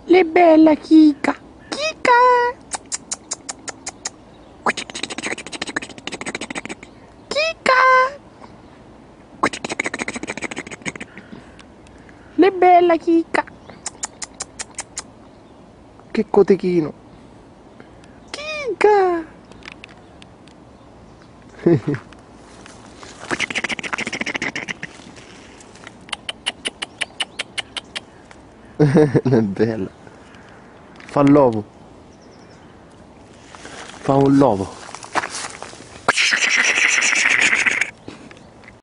Le bella Kika. Kika! Kika! Le bella Kika. Che cotechino. Kika! È bella. Fa l'uovo. Fa un l'uovo.